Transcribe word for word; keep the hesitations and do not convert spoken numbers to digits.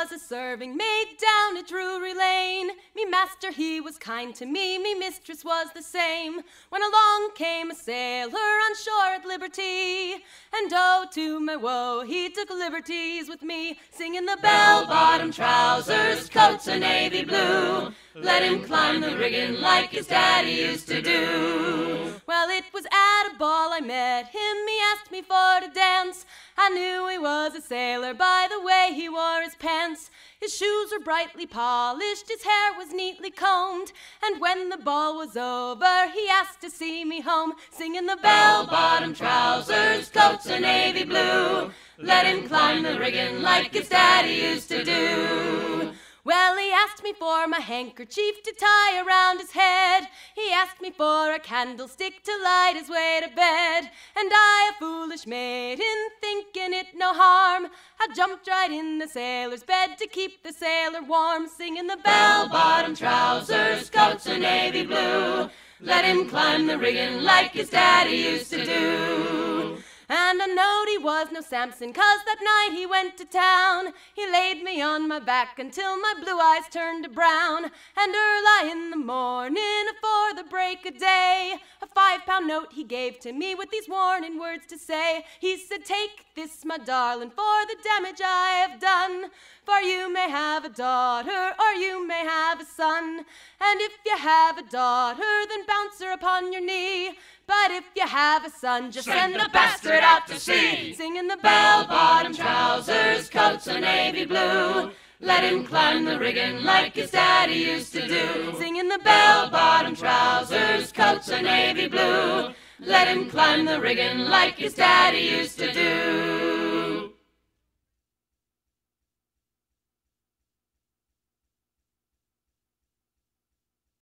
was a serving maid down at Drury Lane. Me master, he was kind to me, me mistress was the same. When along came a sailor on shore at liberty, and oh, to my woe, he took liberties with me, singing the bell-bottom trousers, coats of navy blue. Let him climb the rigging like his daddy used to do. Well, it was at a ball I met him, he asked me for to dance. I knew he was a sailor by the way he wore his pants. His shoes were brightly polished, his hair was neatly combed, and when the ball was over, he asked to see me home, singing the bell-bottom trousers, coats of navy blue. Let him climb the rigging like his daddy used to do. Well, he asked me for my handkerchief to tie around his head. He asked me for a candlestick to light his way to bed. And I, a foolish maiden, thinking it no harm, I jumped right in the sailor's bed to keep the sailor warm, singing the bell-bottom trousers, coats of navy blue. Let him climb the rigging like his daddy used to do. And I knowed he was no Samson, 'cause that night he went to town. He laid me on my back until my blue eyes turned to brown. And early in the morning, afore the break of day, a five-pound note he gave to me with these warning words to say. He said, "Take this, my darling, for the damage I have done. For you may have a daughter, or you may have a son. And if you have a daughter, then bounce her upon your knee. But if you have a son, just send, send the bastard out to sea." Singing the bell-bottom trousers, coats of navy blue. Let him climb the rigging like his daddy used to do. Singing the bell-bottom trousers, coats of navy blue. Let him climb the rigging like his daddy used to do.